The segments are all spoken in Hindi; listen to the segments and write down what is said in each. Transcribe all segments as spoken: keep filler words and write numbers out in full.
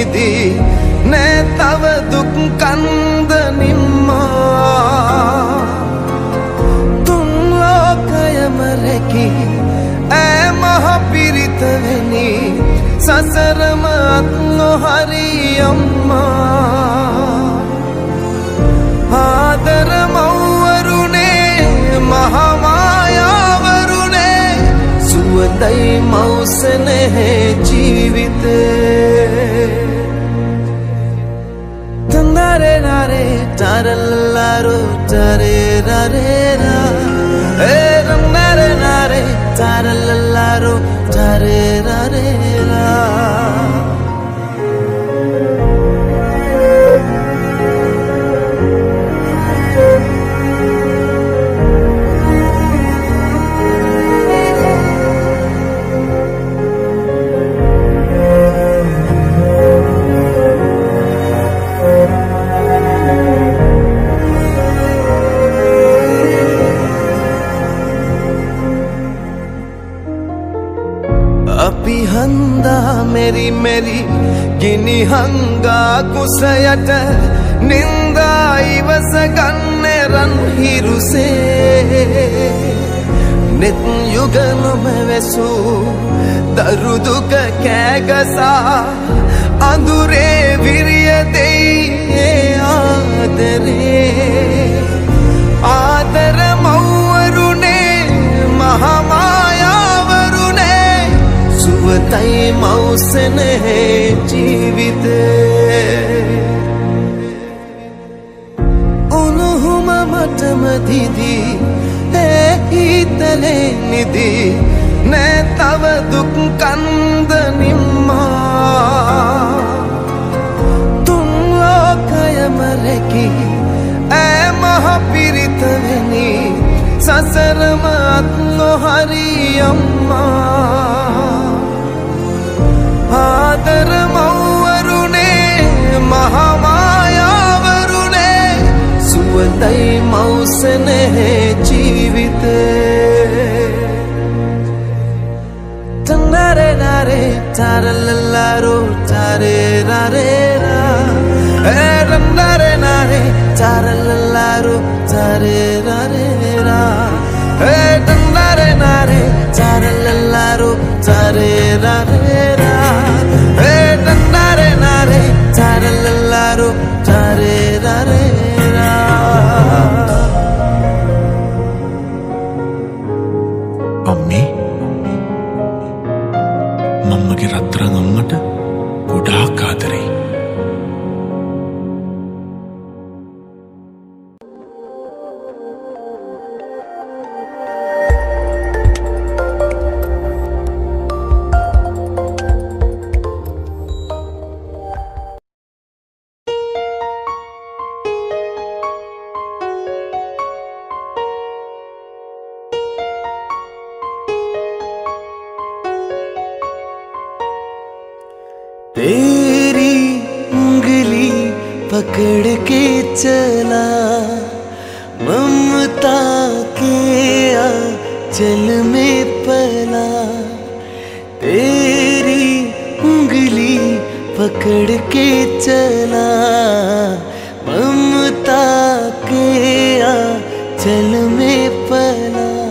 නිදි නෑ තව දුක් කන්ද නිම්මා තුන් ලෝකයම රැකි ඈ මහ පිරිත වෙනි සසරම අත් නොහරි අම්මා ආදර මව්වරුනේ මහා මායාවරුනේ සුවඳයි මෞසනේ ජීවිතේ තනරේ නරේ තරල්ලාරෝ තරේ රරේ ರಾ ඒ නරේ නරේ තරල්ලාරෝ තරේ රරේ ರಾ हंदा मेरी मेरी गिनी हंगा कुसयट निंदा इवस गन्ने रन हिरु से नित युगन में वेसु दरुदुक कैगसा अंदुरे वीर्य दे आदरे आदर मौवरुने महामायावरुने सुवतई मौसने जीविते उन्हुम मटम दीदी हितले निधि ने तव दुख कंद निम्मा तुम लोकयम रेकी ऐ महापीरित वेनी ससर मात्नो हरि अम्मा आदर मौवरुने महामायावरुने सुवतई मौसने जीविते तन्नारे नारे तारल्लारो तारे रारे रा ए रन्नारे नारे तारल्लारो तारे रारे रा ए तन्नारे नारे तारल्लारो तारे रारे रा ए तन्नारे नारे तारल्लारो तारे रारे रा अम्मी मम्मगे रत्තරන් අම්මට ගොඩාක් ආදරෙයි. तेरी उंगली पकड़ के चला ममता के आंचल में पला तेरी उंगली पकड़ के चला ममता के आंचल में पला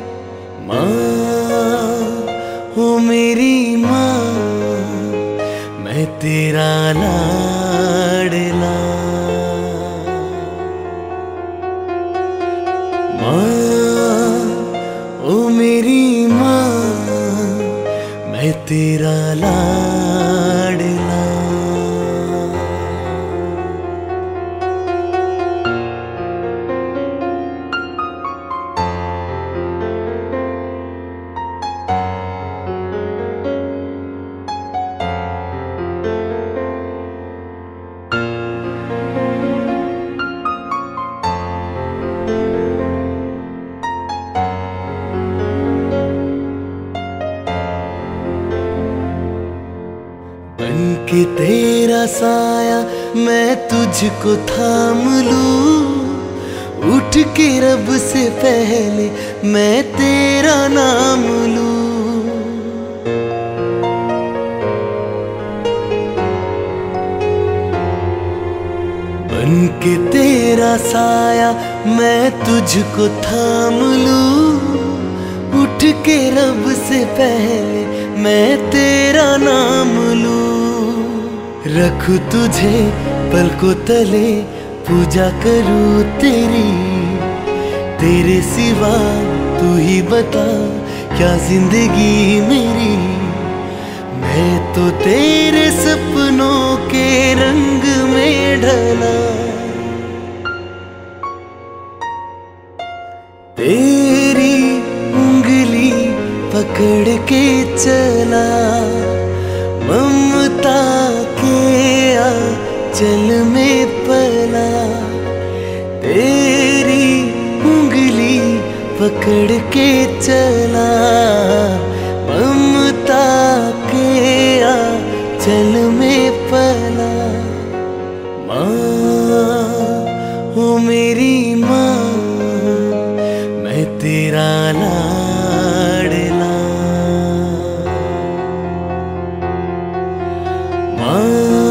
माँ हो मेरी माँ मैं तेरा लाडला माँ ओ मेरी माँ मैं तेरा लाडला कि तेरा साया मैं तुझको थाम लूं उठ के रब से पहले मैं तेरा नाम लूं बन के तेरा साया मैं तुझको थाम लूं, उठ के रब से पहले मैं तेरा नाम लूं। रखूं तुझे पलकों तले पूजा करूं तेरी, तेरे सिवा तू ही बता क्या जिंदगी मेरी। मैं तो तेरे सपनों के रंग में ढला, तेरी उंगली पकड़ के चला, ममता के आंचल में पला। तेरी उंगली पकड़ के चला, ममता के आंचल में पला। माँ हो मेरी माँ, मैं तेरा लाडला। माँ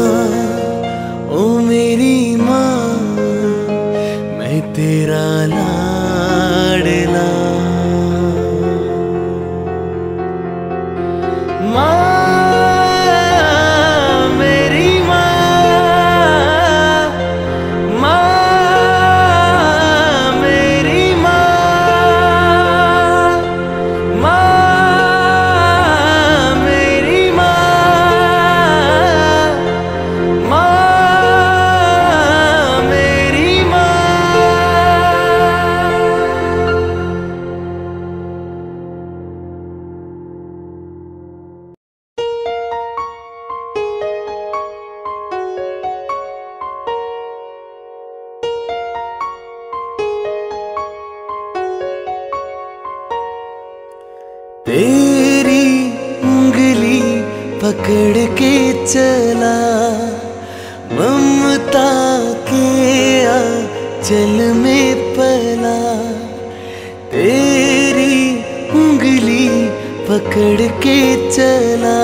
ओ मेरी माँ, मैं तेरा लाडला। माँ मेरी माँ, माँ मेरी माँ, माँ मेरी माँ, माँ मेरी तेरी उंगली पकड़ के चला, ममता के आंचल में पला। तेरी उंगली पकड़ के चला,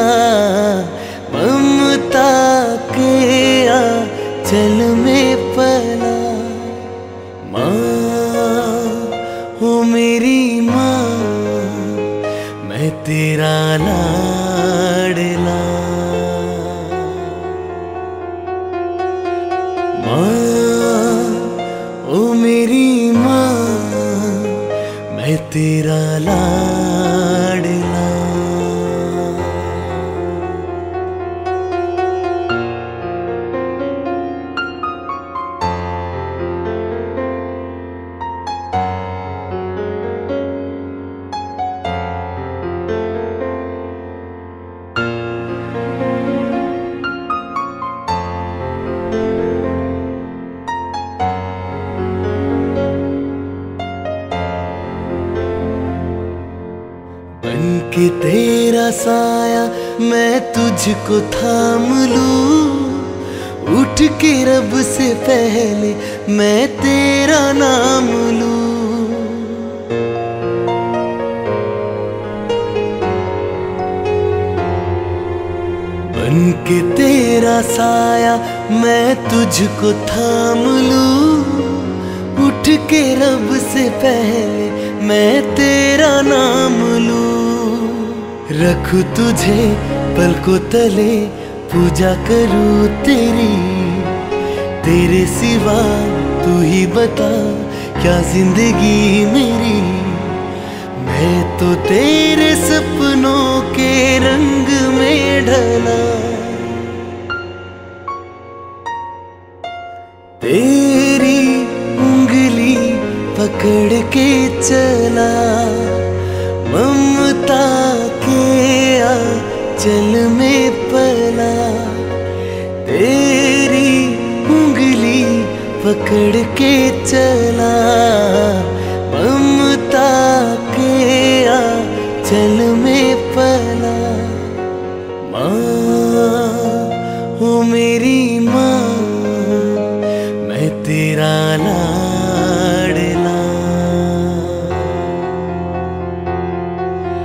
ममता के आंचल में पला। माँ हो मेरी माँ, मैं तेरा लाडला। माँ ओ मेरी माँ, मैं तेरा लाडला। बन के तेरा साया मैं तुझको थाम लूं, उठ के रब से पहले मैं तेरा नाम लूं। बन के तेरा साया मैं तुझको थाम लूं, उठ के रब से पहले मैं तेरा नाम लूं। रखूं तुझे पलकों तले पूजा करूं तेरी, तेरे सिवा तू ही बता क्या जिंदगी मेरी। मैं तो तेरे सपनों के रंग में ढला, तेरी उंगली पकड़ के चला, ममता के आंचल में पला। तेरी उंगली पकड़ के चला, ममता के आंचल में पला। माँ हो मेरी माँ, मैं तेरा लाडला।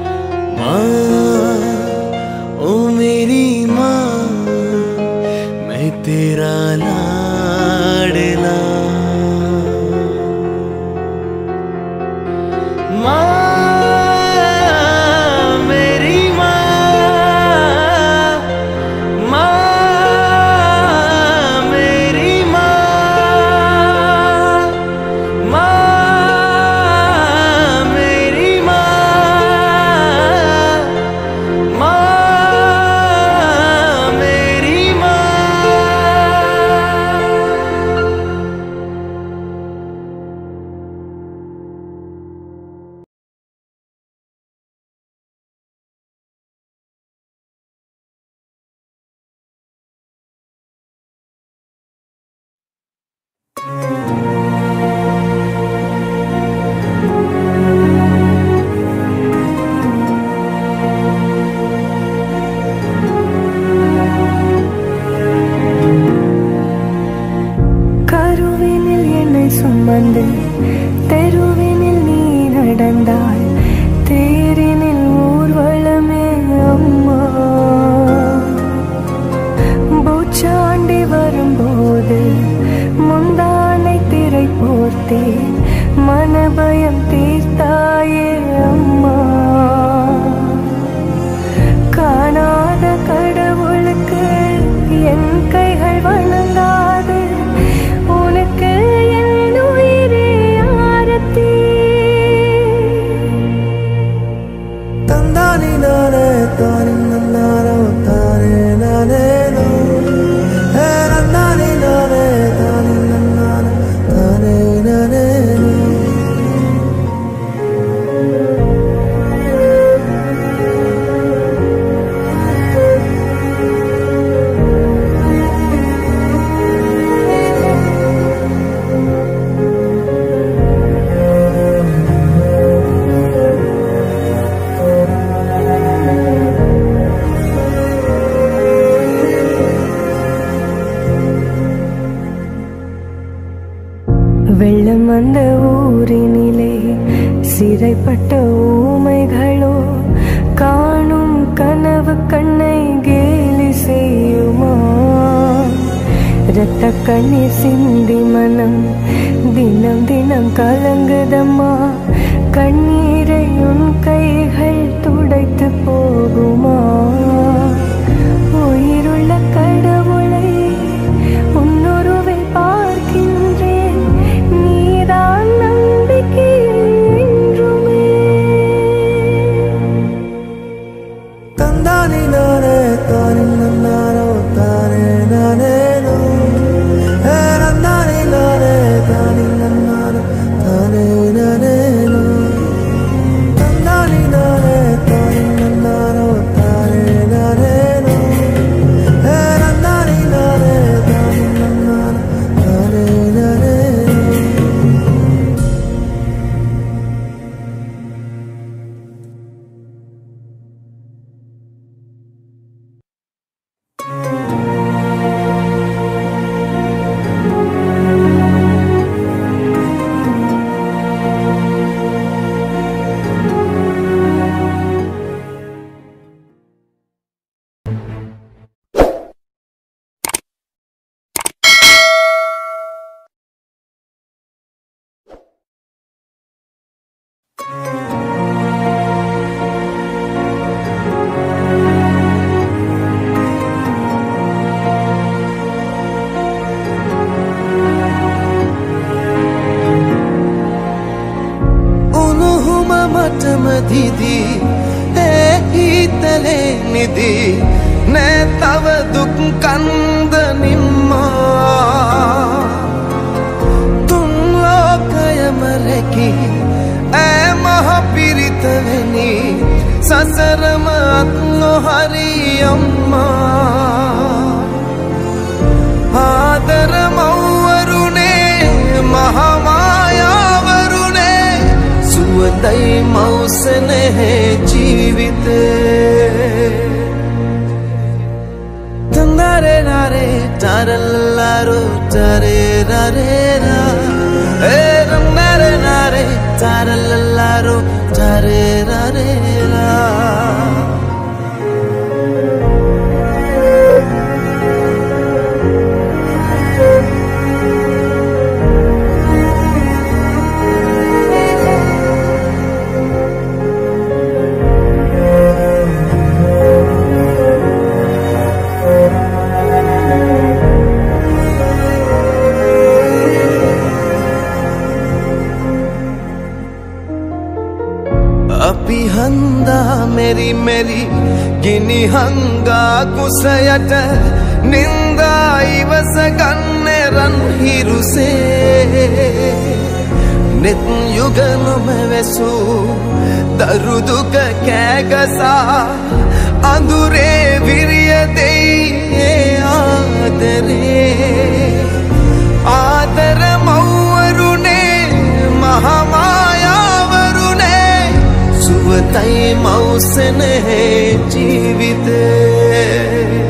माँ ओ मेरी माँ, मैं मैं तेरा लाडला சுமந்து தெருவினில் நீ நடந்தாய் தேரினில் ஊர்வலமே அம்மா பூச்சாண்டி வரும்போது முந்தானை திரை போர்த்தே மனபயம் தீர்த்தாயே அம்மா காணாத கடவுளுக்கு என் கைகள் வணங்காது உனக்கு தந்தானி நானே தானே நன்னாரோ தானே நானே நோ ஹே நன்னானி நானே தானே நன்னாரோ தானே நானே நோ வெள்ளம் வந்த ஊரினிலே சிறைப்பட்ட ஊமைகளோ காணும் கனவு கண்ணை கேலி செய்யுமா இரத்த கண்ணீர் சிந்தி மனம் தினம் தினம் கலங்குதம்மா கண்ணீரை உன் கைகள் துடைத்து போகுமா உயிருள்ள கடவுளை உன்னுருவில் பார்க்கின்றேன் நீதான் நம்பிக்கை என்றுமே தந்தானி நானே தானே நன்னாரோ தானே நானே நோ ஹே நன்னானி நானே தானே நன்னாரோ தானே நானே நோ தந்தானி நானே தானே நன்னாரோ தானே நானே நோ ஹே நன்னானி நானே தானே நன்னாரோ தானே நானே நோ ಮಠಮದಿದಿ ಹೇ ಈತಲೆ ನಿಧಿ ನೇ ತವ ದುಃಖ ಕಂದ ನಿಮ್ಮ ತುಂ ಲೋಕಯ ಮರಕಿ ಏ ಮಹಾಪೀರಿತವೆನಿ ಸಸರ ಮಾತ್ನೋ ಹರಿಯಮ್ಮ ಆದರ ಮೌವರುಣೆ ಮಹಾಮಾಯಾವರುಣೆ ಸುವದೈ ಮೌಸನೆ ಜೀವಿತೆ ತಂದರೆ ನಾರೆ ತಾರಲ್ಲಾರೋ ತಾರೆ ರಾರೆ ರಾ ಏ ನಮ್ಮರೆ ನಾರೆ ತಾರಲ್ಲಾರೋ ತಾರೆ ರಾರೆ ರಾ හරි මෙරි ගිනි හංගා කුසයට නින්දා ඉවස ගන්නේ රන් හිරුසේ නෙත් යුග නොමැවසු දරුදුක කෑගසා අඳුරේ විරිය දෙයි ආදරේ ආදර මව්වරුනේ මහමායාවරුනේ සුවතයි මව්සනේ ජීවිතේ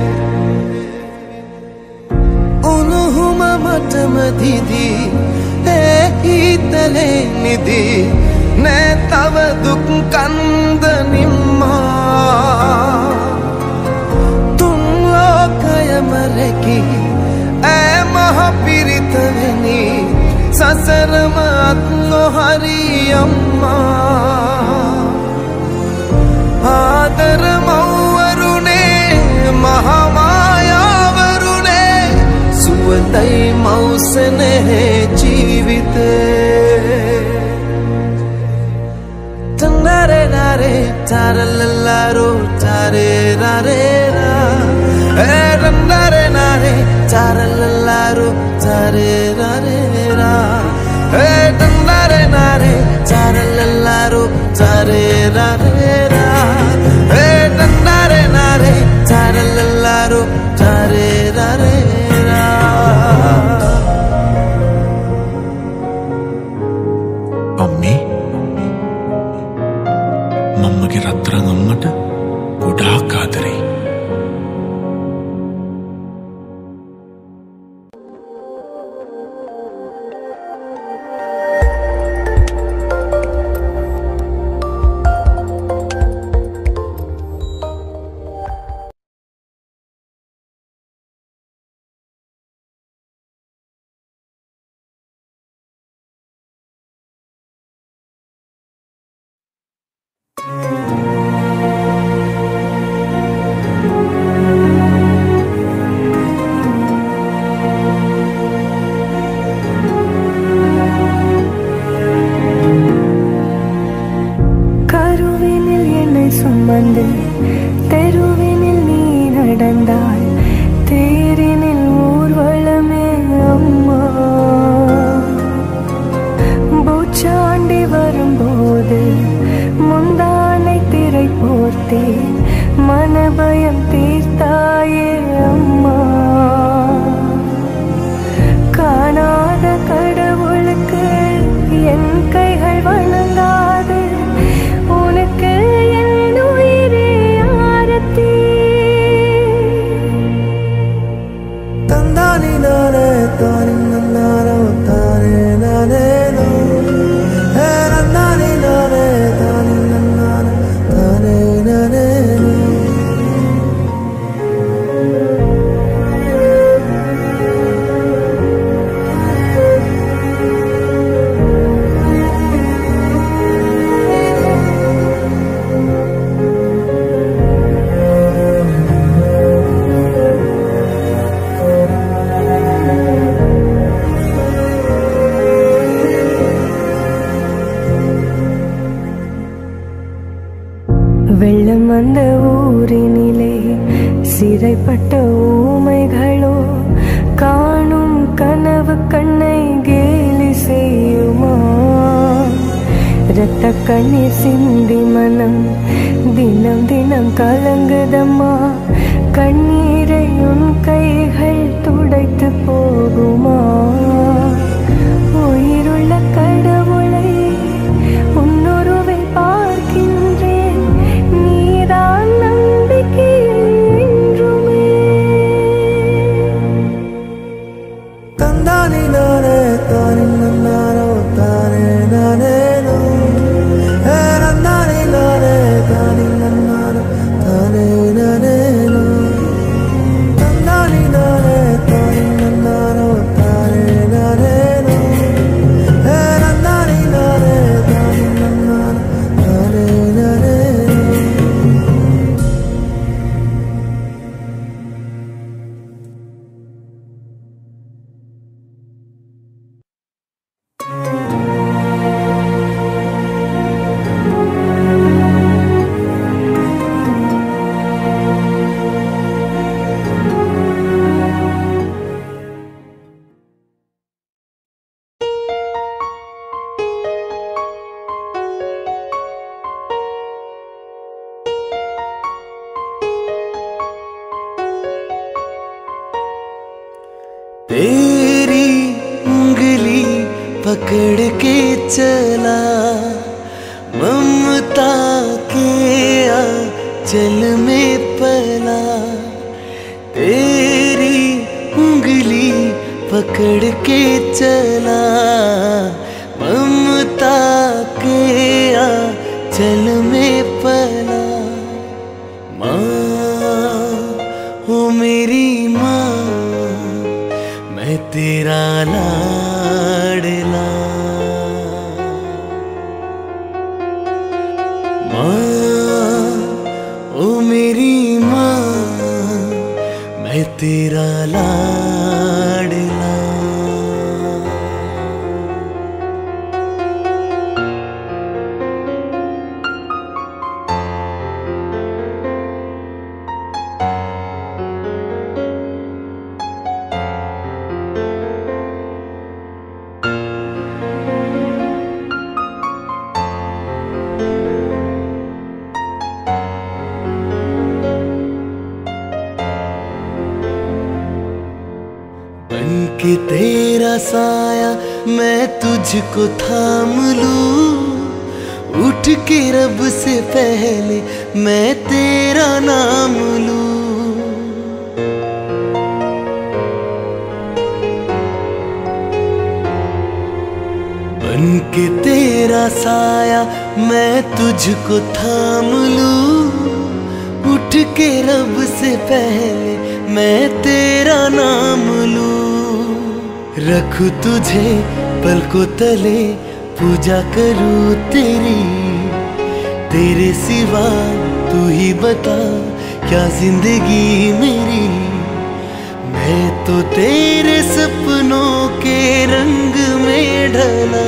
උණුහුම මටම දිදී ඒ හිතලේ නිදී නෑ තව දුක් කන්ද නිම්මා තුන් ලෝකයම රැකි ඈ මහ පිරිතවෙනි සසරම අත් නොහරි අම්මා ආදර මව්වරුනේ මහමායාවරුනේ සුවතයි මව්සනේ ජීවිතේ tandare nare tarallalaro tare rare ra eh tandare nare tarallalaro tare rare ra eh tandare nare tarallalaro tare rare ra eh tandare nare tarallalaro tare rare ra අම්මේ මම්මගේ රත්තරන් අම්මට ගොඩාක් ආදරේ. தெருவினில் நீ நடந்தால் தேரினில் ஊர்வலமே அம்மா பூச்சாண்டி வரும்போது முந்தானை திரை போர்த்தே மனபயம் தீர்த்தாயே அம்மா காணாத கடவுளுக்கு என் கைகள் வணங்காது உனக்கு tandani nare tani nare tare nare no hey tandani nare tani nare tare nare no வெள்ளம் வந்த ஊரினிலே சிறைப்பட்ட ஊமைகளோ காணும் கனவு கண்ணை கேலி செய்யுமா இரத்த கண்ணீர் சிந்தி மனம் தினம் தினம் கலங்குதம்மா கண்ணீரை உன் கைகள் துடைத்து போகுமா உயிருள்ள கடவுளை உன்னுருவை பார்க்கின்றேன் நீதான் நம்பிக்கை என்றுமே tandani nare tani nare tare nare no hey tandani nare tani nare tare nare no पकड़ के चला, ममता के आंचल में पला। तेरी उंगली पकड़ के चला, ममता के आंचल में पला। माँ हो मेरी माँ, मैं तेरा लाडला। माँ ओ मेरी माँ, मैं तेरा लाडला। कि तेरा साया मैं तुझको थाम लूं, उठ के रब से पहले मैं तेरा नाम लूं। बन के तेरा साया मैं तुझको थाम लूं, उठ के रब से पहले मैं तेरा नाम लूं। रखूं तुझे पलकों तले, पूजा करूं तेरी, तेरे सिवा तू ही बता क्या जिंदगी मेरी। मैं तो तेरे सपनों के रंग में ढला,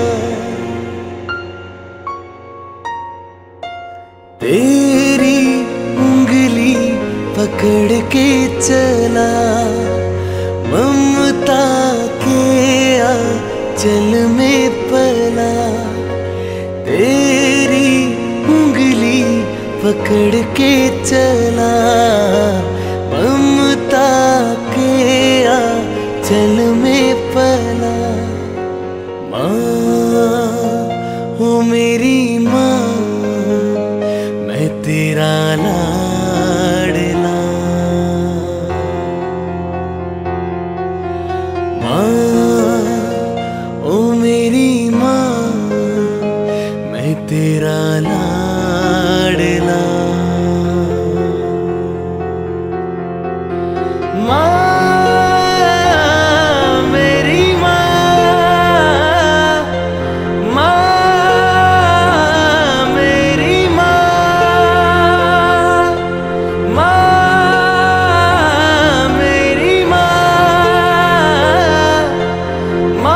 तेरी उंगली पकड़ के चला, ममता के आंचल में पला। तेरी उंगली पकड़ के चला, ममता के आंचल में पला। माँ हो मेरी माँ, मैं तेरा लाडला। ओ मेरी माँ, मैं तेरा लाडला। माँ मेरी माँ, माँ मेरी माँ, माँ मेरी माँ,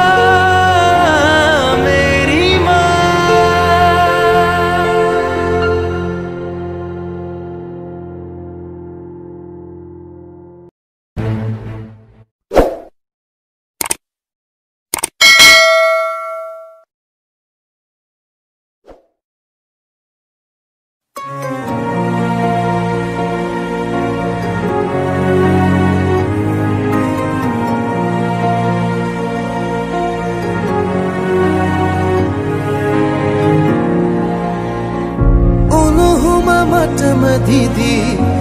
ಮದಿದಿ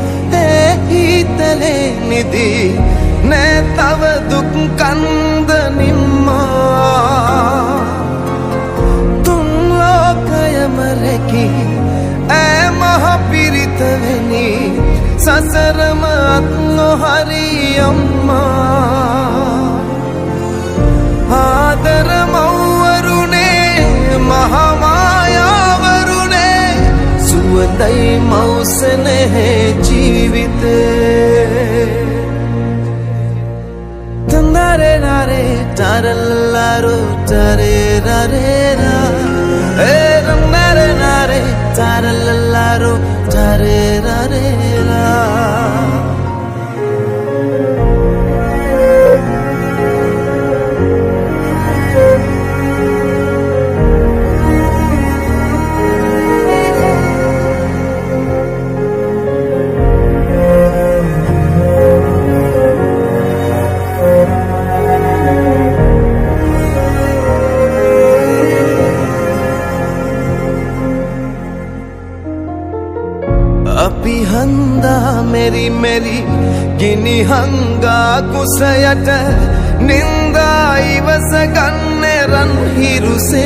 ಏತಲೆ ನಿಧಿ ನೇ ತವ ದುಃಖಂದ ನಿಮ್ಮ ತುಮ್ ಲೋಕಯ ಮರಕಿ ಏ ಮಹಾಪೀರಿತವೆನಿ ಸಸರಮ ಅತ್ನೋ ಹರಿಯಮ್ಮ ಆದರ ಮೌವರುಣೆ ಮಹಾಮಾಯಾವರುಣೆ ಸುವದೈ ಮೌಸನೆ ಜೀವಿತ ತಂದರೆ ನಾರೆ ತಾರಲ್ಲಾರೋ ತಾರೆ ರಾರೆ ರಾ ಏ ನಮ್ಮರೆ ನಾರೆ ತಾರಲ್ಲಾರೋ ತಾರೆ ರಾರೆ ರಾ गिनी हंगा कुसयट निंदा इवस गन्ने रन हिरुसे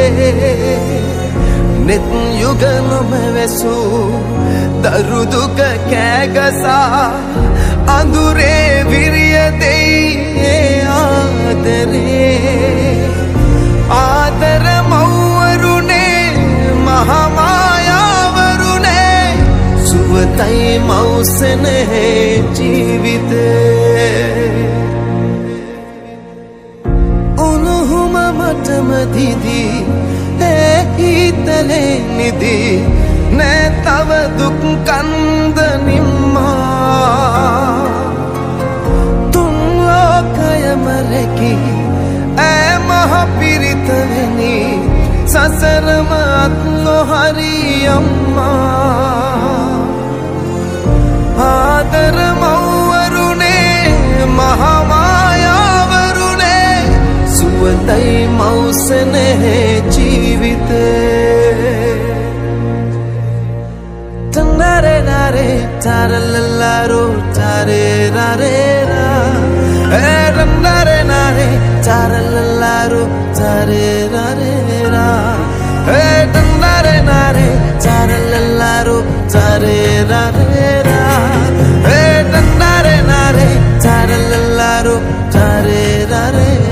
नित युगन में वेसु दरुदुक कैगसा अंदुरे विरिय दे आदरे आदर मौवरुने महामायावरुने सुवतई मौसने जीविते उन्हुम मतम दीदी हितले निधि ने तव दुख कंद निम्मा तुम लोकय मरकी ए महापीरितवेनी ससर मातलो हरि अम्मा आदर मौवरुने महामायावरुने सुवतई मौसने जीविते तन्नारे नारे तारल्लारो तारे रारे रा ए तन्नारे नारे तारल्लारो तारे रारे रा ए तन्नारे नारे तारल्लारो तारे रारे रा ए तन्नारे नारे तारल्लारो तारे रारे